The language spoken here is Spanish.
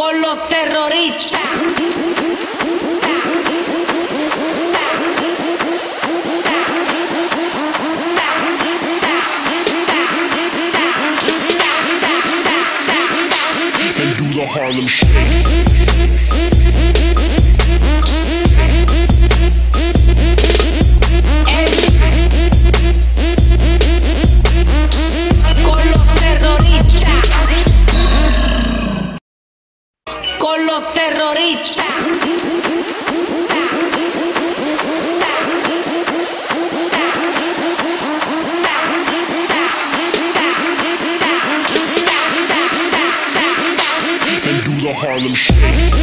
con los terroristas. And do the Harlem Shake. Con los terroristas. And do the Harlem Shake.